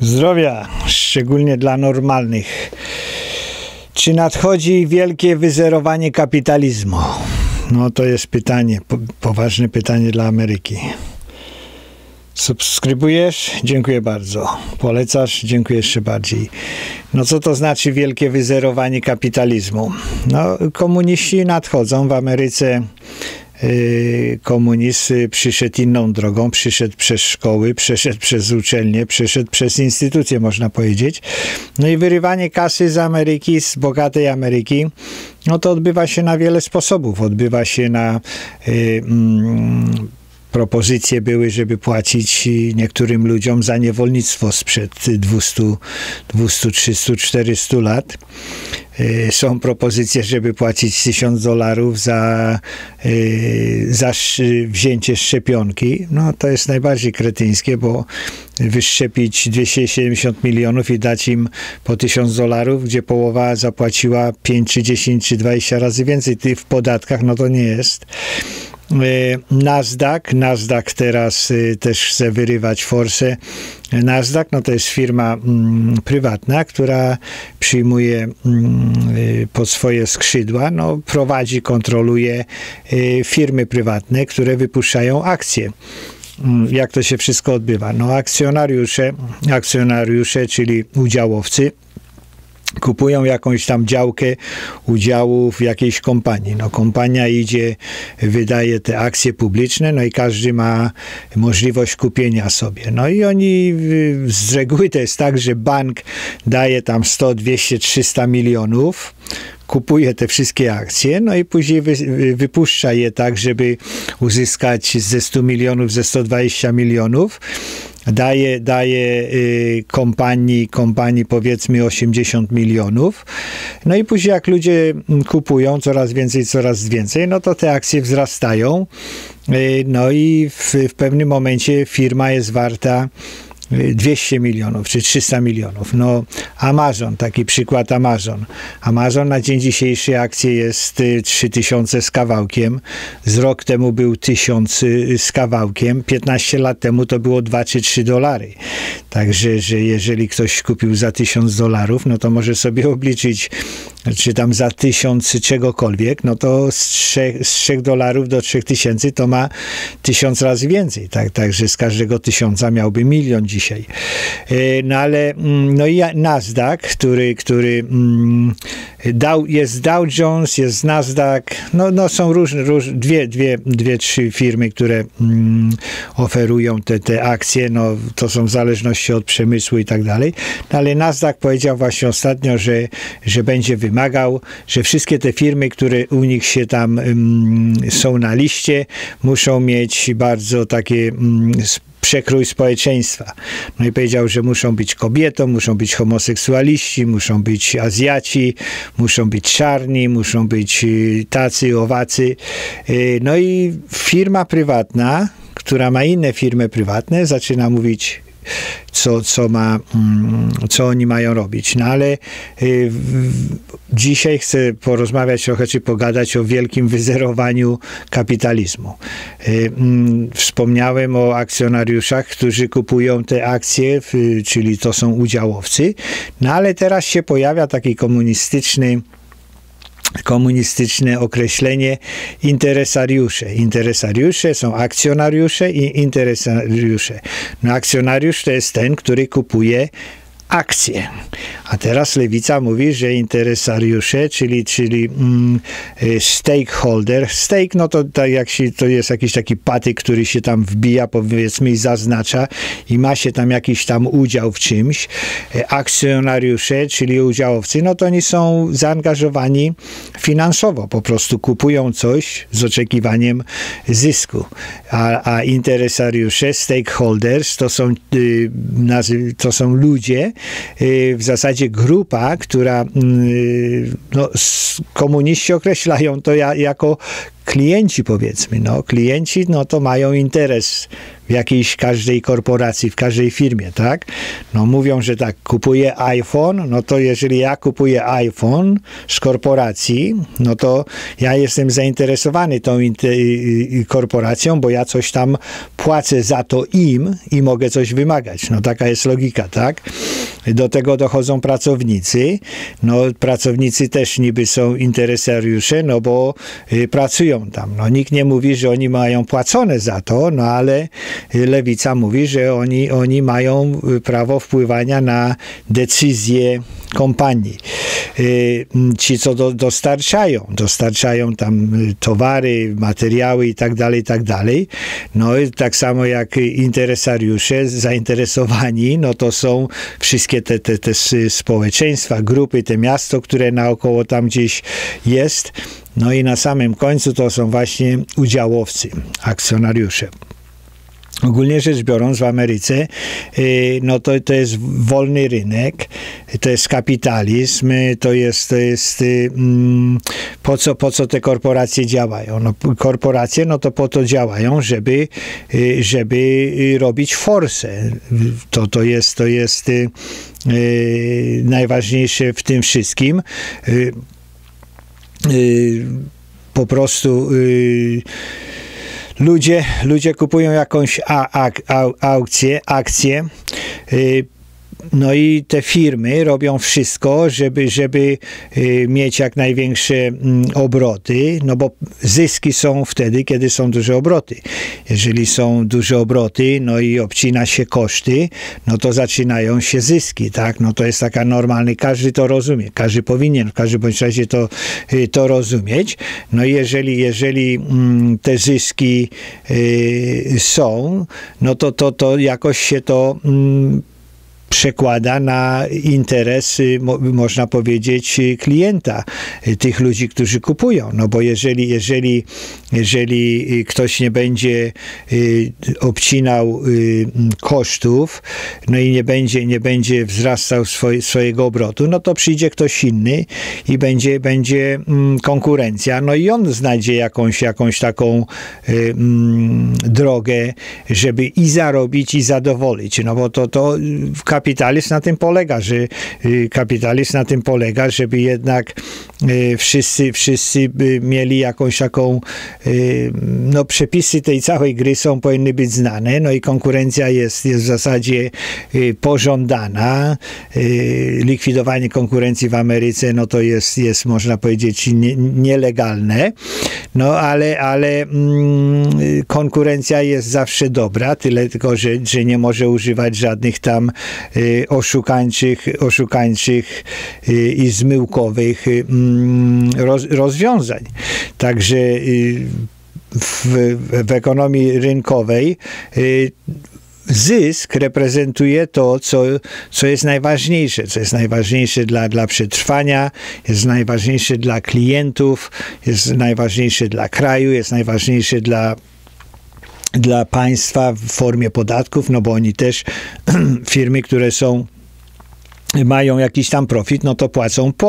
Zdrowia, szczególnie dla normalnych. Czy nadchodzi wielkie wyzerowanie kapitalizmu? No to jest pytanie, poważne pytanie dla Ameryki. Subskrybujesz? Dziękuję bardzo. Polecasz? Dziękuję jeszcze bardziej. No co to znaczy wielkie wyzerowanie kapitalizmu? No komuniści nadchodzą w Ameryce. Komunizm przyszedł inną drogą, przyszedł przez szkoły, przeszedł przez uczelnie, przeszedł przez instytucje, można powiedzieć. No i wyrywanie kasy z Ameryki, z bogatej Ameryki, no to odbywa się na wiele sposobów. Odbywa się na propozycje były, żeby płacić niektórym ludziom za niewolnictwo sprzed 200, 300, 400 lat. Są propozycje, żeby płacić $1000 za wzięcie szczepionki. No to jest najbardziej kretyńskie, bo wyszczepić 270 milionów i dać im po $1000, gdzie połowa zapłaciła 5 czy 10 czy 20 razy więcej w podatkach, no to nie jest. Nasdaq teraz też chce wyrywać forsę. Nasdaq, no to jest firma prywatna, która przyjmuje pod swoje skrzydła, no prowadzi, kontroluje firmy prywatne, które wypuszczają akcje. Jak to się wszystko odbywa? No akcjonariusze, czyli udziałowcy, kupują jakąś tam działkę udziału w jakiejś kompanii. No kompania idzie, wydaje te akcje publiczne, no i każdy ma możliwość kupienia sobie. No i oni z reguły to jest tak, że bank daje tam 100, 200, 300 milionów, kupuje te wszystkie akcje, no i później wypuszcza je tak, żeby uzyskać ze 100 milionów, ze 120 milionów. Daje kompanii powiedzmy 80 milionów. No i później jak ludzie kupują coraz więcej, no to te akcje wzrastają. No i w pewnym momencie firma jest warta 200 milionów czy 300 milionów. No Amazon, taki przykład Amazon. Amazon na dzień dzisiejszy akcje jest 3000 z kawałkiem. Z rok temu był 1000 z kawałkiem. 15 lat temu to było 2 czy 3 dolary. Także, że jeżeli ktoś kupił za $1000, no to może sobie obliczyć, czy tam za 1000 czegokolwiek, no to z $3 do 3000 to ma 1000 razy więcej. Także z każdego 1000 miałby 1 milion dzisiaj. No ale no i Nasdaq, który jest Dow Jones, jest Nasdaq, no są różne dwie, trzy firmy, które oferują te akcje, no to są w zależności od przemysłu i tak dalej. No, ale Nasdaq powiedział właśnie ostatnio, że będzie wymagał, że wszystkie te firmy, które u nich się tam są na liście, muszą mieć bardzo takie przekrój społeczeństwa. No i powiedział, że muszą być kobietą, muszą być homoseksualiści, muszą być Azjaci, muszą być czarni, muszą być tacy, owacy. No i firma prywatna, która ma inne firmy prywatne, zaczyna mówić, co oni mają robić. No ale dzisiaj chcę porozmawiać trochę, czy pogadać o wielkim wyzerowaniu kapitalizmu. Wspomniałem o akcjonariuszach, którzy kupują te akcje, czyli to są udziałowcy. No ale teraz się pojawia taki komunistyczne określenie interesariusze. Interesariusze są akcjonariusze i interesariusze. No akcjonariusz to jest ten, który kupuje akcje. A teraz lewica mówi, że interesariusze, czyli stakeholder. Stake, no to tak jak to jest jakiś taki patyk, który się tam wbija, powiedzmy, i zaznacza i ma się tam jakiś tam udział w czymś. Akcjonariusze, czyli udziałowcy, no to oni są zaangażowani finansowo. Po prostu kupują coś z oczekiwaniem zysku. A interesariusze, stakeholders, to są ludzie, w zasadzie grupa, która no, komuniści określają to jako klienci, powiedzmy. No, klienci no, to mają interes w jakiejś każdej korporacji, w każdej firmie, tak? No mówią, że tak, kupuję iPhone, no to jeżeli ja kupuję iPhone z korporacji, no to ja jestem zainteresowany tą korporacją, bo ja coś tam płacę za to im i mogę coś wymagać. No taka jest logika, tak? Do tego dochodzą pracownicy. No pracownicy też niby są interesariusze, no bo pracują tam. No nikt nie mówi, że oni mają płacone za to, no ale lewica mówi, że oni mają prawo wpływania na decyzje kompanii. Ci, co dostarczają tam towary, materiały i tak dalej. No i tak samo jak interesariusze zainteresowani, no to są wszystkie te społeczeństwa, grupy, te miasto, które naokoło tam gdzieś jest. No i na samym końcu to są właśnie udziałowcy, akcjonariusze. Ogólnie rzecz biorąc w Ameryce, no to jest wolny rynek, to jest kapitalizm, to jest po co te korporacje działają? No, korporacje, no to po to działają, żeby robić forsę. To jest najważniejsze w tym wszystkim. Po prostu ludzie kupują jakąś akcję, no i te firmy robią wszystko, żeby mieć jak największe obroty, no bo zyski są wtedy, kiedy są duże obroty. Jeżeli są duże obroty, no i obcina się koszty, no to zaczynają się zyski, tak? No to jest taka normalny, każdy to rozumie, każdy powinien w każdym bądź razie to rozumieć. No i jeżeli te zyski są, no to jakoś się to przekłada na interes, można powiedzieć, klienta, tych ludzi, którzy kupują. No bo jeżeli ktoś nie będzie obcinał kosztów, no i nie będzie wzrastał swojego obrotu, no to przyjdzie ktoś inny i będzie konkurencja, no i on znajdzie jakąś taką drogę, żeby i zarobić, i zadowolić. No bo to kapitalizm na tym polega, żeby jednak wszyscy mieli jakąś taką, no przepisy tej całej gry powinny być znane, no i konkurencja jest w zasadzie pożądana. Likwidowanie konkurencji w Ameryce, no to jest można powiedzieć nielegalne, no ale konkurencja jest zawsze dobra, tyle tylko, że nie może używać żadnych tam oszukańczych i zmyłkowych rozwiązań. Także w ekonomii rynkowej zysk reprezentuje to, co jest najważniejsze dla przetrwania, jest najważniejsze dla klientów, jest najważniejsze dla kraju, jest najważniejsze dla państwa w formie podatków, no bo oni też, firmy, które mają jakiś tam profit, no to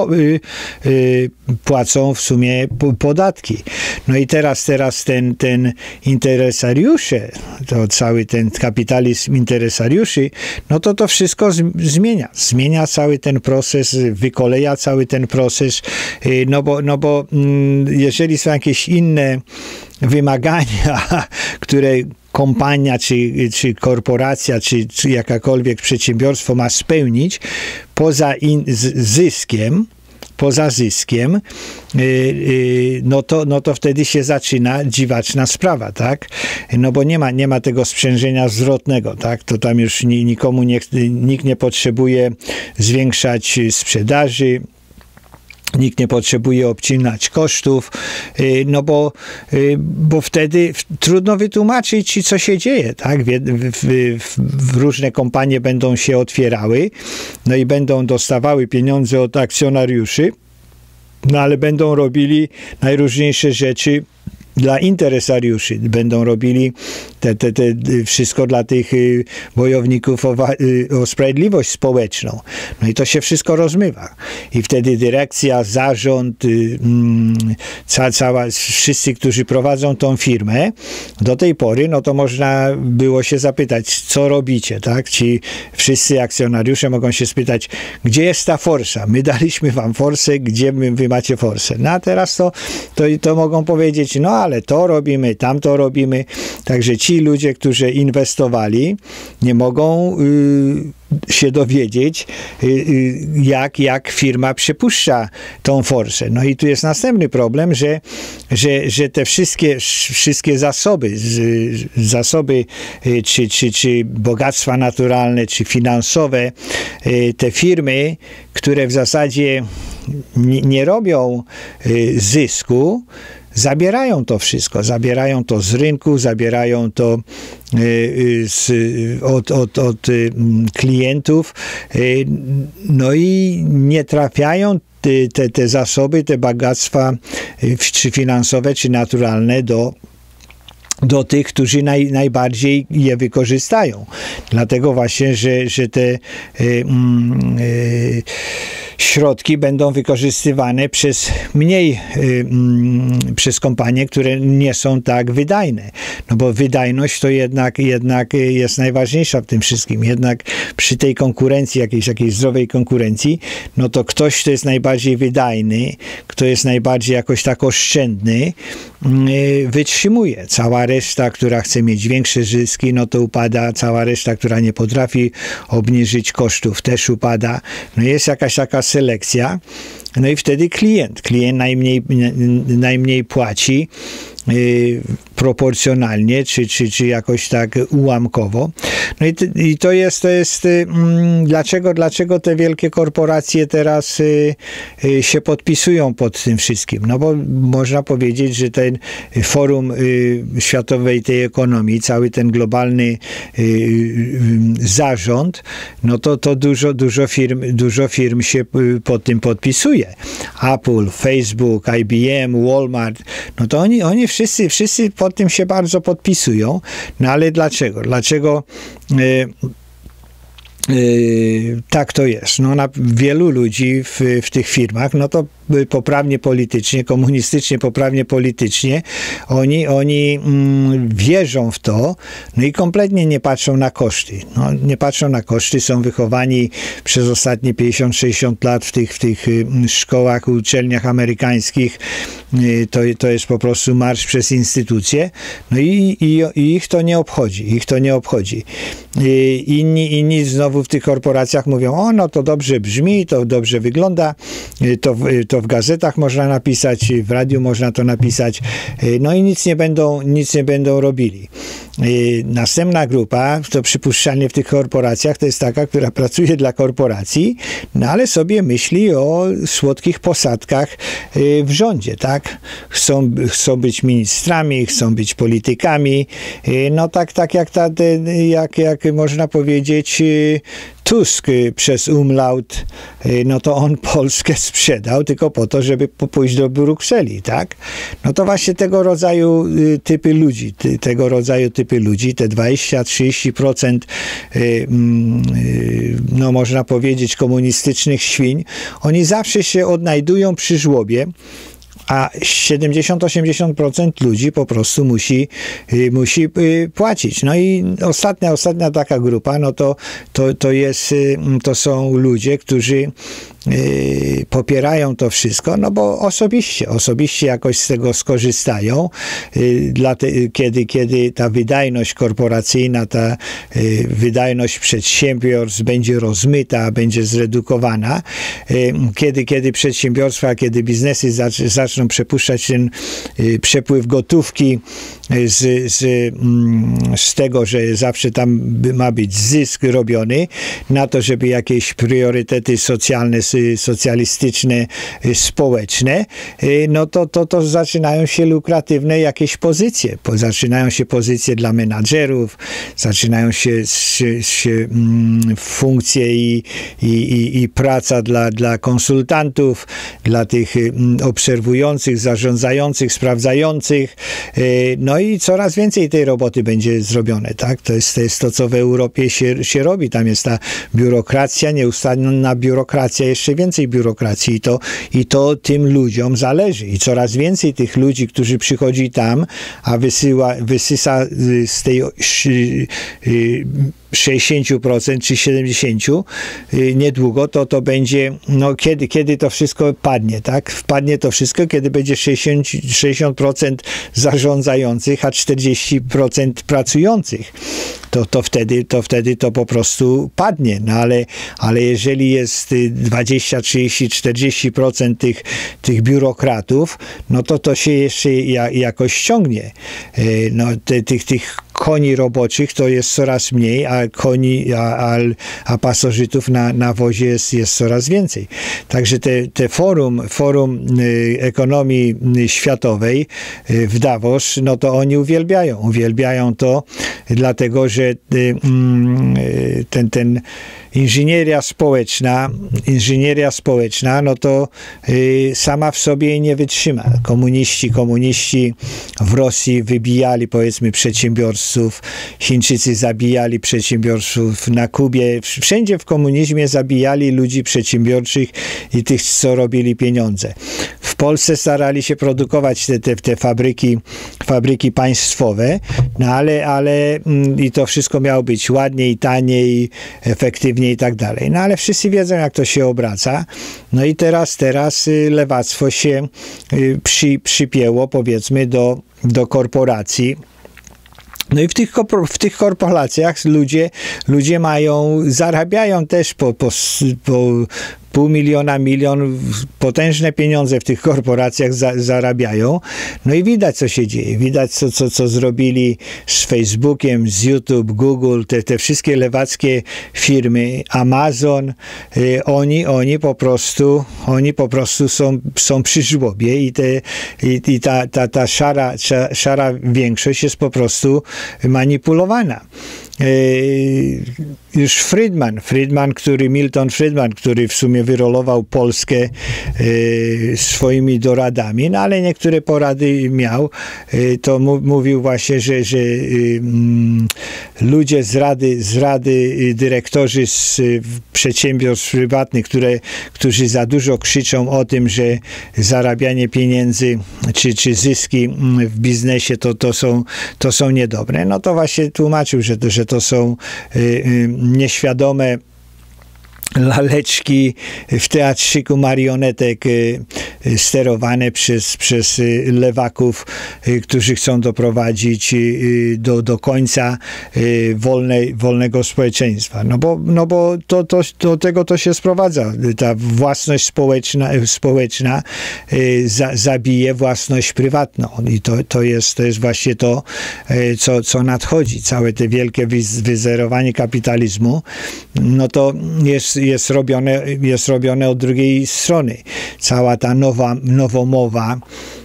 płacą w sumie podatki. No i teraz ten interesariusze, to cały ten kapitalizm interesariuszy, no to wszystko zmienia cały ten proces, wykoleja cały ten proces, no bo jeżeli są jakieś inne wymagania, z kompania, czy korporacja, czy jakakolwiek przedsiębiorstwo ma spełnić poza zyskiem, no to wtedy się zaczyna dziwaczna sprawa, tak? No bo nie ma tego sprzężenia zwrotnego, tak? To tam już nikt nie potrzebuje zwiększać sprzedaży, nikt nie potrzebuje obcinać kosztów, no bo wtedy trudno wytłumaczyć, co się dzieje, tak? Różne kompanie będą się otwierały, no i będą dostawały pieniądze od akcjonariuszy, no ale będą robili najróżniejsze rzeczy dla interesariuszy. Będą robili wszystko dla tych bojowników o sprawiedliwość społeczną. No i to się wszystko rozmywa. I wtedy dyrekcja, zarząd, wszyscy, którzy prowadzą tą firmę, do tej pory, no to można było się zapytać, co robicie, tak? Ci wszyscy akcjonariusze mogą się spytać, gdzie jest ta forsa? My daliśmy wam forsę, gdzie wy macie forsę? No a teraz to mogą powiedzieć, no ale to robimy, tamto robimy. Także ci ludzie, którzy inwestowali, nie mogą się dowiedzieć, jak firma przypuszcza tą forsę. No i tu jest następny problem, że te wszystkie zasoby czy bogactwa naturalne, czy finansowe, te firmy, które w zasadzie nie robią zysku, zabierają to wszystko, zabierają to z rynku, zabierają to od klientów, no i nie trafiają te zasoby, te bogactwa, czy finansowe, czy naturalne do tych, którzy najbardziej je wykorzystają. Dlatego właśnie, że te środki będą wykorzystywane przez kompanie, które nie są tak wydajne. No bo wydajność to jednak jest najważniejsza w tym wszystkim. Jednak przy tej konkurencji, jakiejś zdrowej konkurencji, no to ktoś, kto jest najbardziej wydajny, kto jest najbardziej jakoś tak oszczędny, wytrzymuje. Cała reszta, która chce mieć większe zyski, no to upada. Cała reszta, która nie potrafi obniżyć kosztów, też upada. No jest jakaś taka selekcja. No i wtedy klient najmniej płaci proporcjonalnie, czy jakoś tak ułamkowo. No i to jest dlaczego te wielkie korporacje teraz się podpisują pod tym wszystkim? No bo można powiedzieć, że ten forum światowej tej ekonomii, cały ten globalny zarząd, no to dużo firm się pod tym podpisuje. Apple, Facebook, IBM, Walmart, no to oni wszyscy pod tym się bardzo podpisują. No ale dlaczego? Dlaczego tak to jest? No wielu ludzi w tych firmach, no to poprawnie politycznie, komunistycznie poprawnie politycznie, oni wierzą w to, no i kompletnie nie patrzą na koszty. No, nie patrzą na koszty, są wychowani przez ostatnie 50-60 lat w tych szkołach, uczelniach amerykańskich. To jest po prostu marsz przez instytucje. No i ich to nie obchodzi. Inni znowu w tych korporacjach mówią, no to dobrze brzmi, to dobrze wygląda, to w gazetach można napisać, w radiu można to napisać, no i nic nie będą robili. Następna grupa, to przypuszczalnie w tych korporacjach, to jest taka, która pracuje dla korporacji, no ale sobie myśli o słodkich posadkach w rządzie, tak? Chcą być ministrami, chcą być politykami, no tak jak można powiedzieć, Tusk przez umlaut, no to on Polskę sprzedał tylko po to, żeby pójść do Brukseli, tak? No to właśnie tego rodzaju typy ludzi, te 20-30%, no można powiedzieć komunistycznych świń, oni zawsze się odnajdują przy żłobie, a 70-80% ludzi po prostu musi płacić. No i ostatnia taka grupa, no to są ludzie, którzy popierają to wszystko, no bo osobiście jakoś z tego skorzystają, kiedy ta wydajność korporacyjna, ta wydajność przedsiębiorstw będzie rozmyta, będzie zredukowana, kiedy przedsiębiorstwa, kiedy biznesy zaczną przepuszczać ten przepływ gotówki z tego, że zawsze tam ma być zysk robiony, na to, żeby jakieś priorytety socjalne, socjalistyczne, społeczne, no to zaczynają się lukratywne jakieś pozycje. Zaczynają się pozycje dla menadżerów, zaczynają się funkcje i praca dla konsultantów, dla tych obserwujących, zarządzających, sprawdzających. No No i coraz więcej tej roboty będzie zrobione, tak? To jest to, co w Europie się robi. Tam jest ta biurokracja, nieustanna biurokracja, jeszcze więcej biurokracji i to tym ludziom zależy. I coraz więcej tych ludzi, którzy przychodzi tam, a wysysa z tej 60% czy 70% niedługo, to będzie, no kiedy to wszystko padnie, tak? Wpadnie to wszystko, kiedy będzie 60% zarządzających, a 40% pracujących. To wtedy to po prostu padnie. No ale jeżeli jest 20, 30, 40% tych biurokratów, no to się jeszcze jakoś ściągnie. No tych koni roboczych to jest coraz mniej, a pasożytów na wozie jest coraz więcej. Także te forum ekonomii światowej w Davos, no to oni uwielbiają to, dlatego że ten inżynieria społeczna, no to sama w sobie nie wytrzyma. Komuniści w Rosji wybijali, powiedzmy, przedsiębiorców, Chińczycy zabijali przedsiębiorców, na Kubie, wszędzie w komunizmie zabijali ludzi przedsiębiorczych i tych, co robili pieniądze. W Polsce starali się produkować te fabryki państwowe, no ale i to wszystko miało być ładniej, taniej, efektywniej i tak dalej. No ale wszyscy wiedzą, jak to się obraca. No i teraz lewactwo się przypięło, powiedzmy, do korporacji. No i w tych korporacjach ludzie zarabiają też po $500 000, milion, potężne pieniądze w tych korporacjach zarabiają. No i widać, co się dzieje. Widać, co zrobili z Facebookiem, z YouTube, Google, te wszystkie lewackie firmy, Amazon, oni po prostu są przy żłobie i ta szara większość jest po prostu manipulowana. Już Milton Friedman, który w sumie wyrolował Polskę swoimi doradami, no ale niektóre porady miał, to mówił właśnie, że ludzie z rady dyrektorzy z przedsiębiorstw prywatnych, którzy za dużo krzyczą o tym, że zarabianie pieniędzy czy zyski w biznesie to są niedobre. No to właśnie tłumaczył, że to są nieświadome laleczki w teatrzyku marionetek sterowane przez lewaków, którzy chcą doprowadzić do końca wolnego społeczeństwa. No bo do tego to się sprowadza. Ta własność społeczna zabije własność prywatną. I to jest właśnie to, co nadchodzi. Całe te wielkie wyzerowanie kapitalizmu, no to jest robione od drugiej strony. Cała ta nowomowa,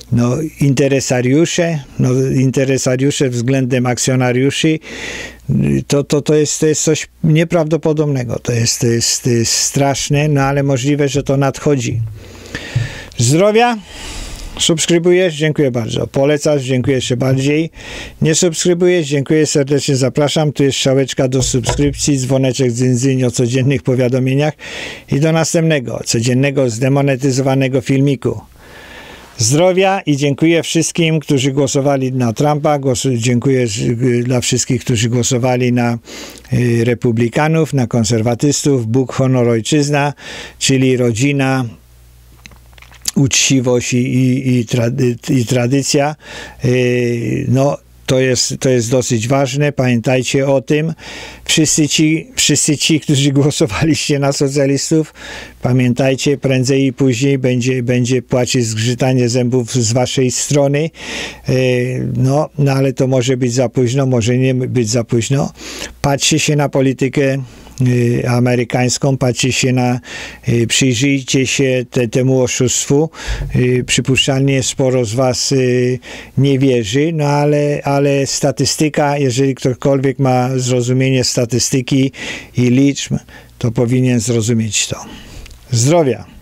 interesariusze względem akcjonariuszy, to jest coś nieprawdopodobnego. To jest straszne, no ale możliwe, że to nadchodzi. Zdrowia! Subskrybujesz? Dziękuję bardzo. Polecasz? Dziękuję jeszcze bardziej. Nie subskrybujesz? Dziękuję serdecznie, zapraszam. Tu jest strzałeczka do subskrypcji, dzwoneczek dzyń o codziennych powiadomieniach i do następnego, codziennego, zdemonetyzowanego filmiku. Zdrowia i dziękuję wszystkim, którzy głosowali na Trumpa. Dziękuję dla wszystkich, którzy głosowali na republikanów, na konserwatystów. Bóg, honor, ojczyzna, czyli rodzina, uczciwość i tradycja. No, to jest dosyć ważne. Pamiętajcie o tym. Wszyscy ci, którzy głosowaliście na socjalistów, pamiętajcie, prędzej i później będzie płacić zgrzytanie zębów z waszej strony. No ale to może być za późno, może nie być za późno. Patrzcie się na politykę amerykańską, przyjrzyjcie się temu oszustwu. Przypuszczalnie sporo z was nie wierzy, no ale statystyka, jeżeli ktokolwiek ma zrozumienie statystyki i liczb, to powinien zrozumieć to. Zdrowia!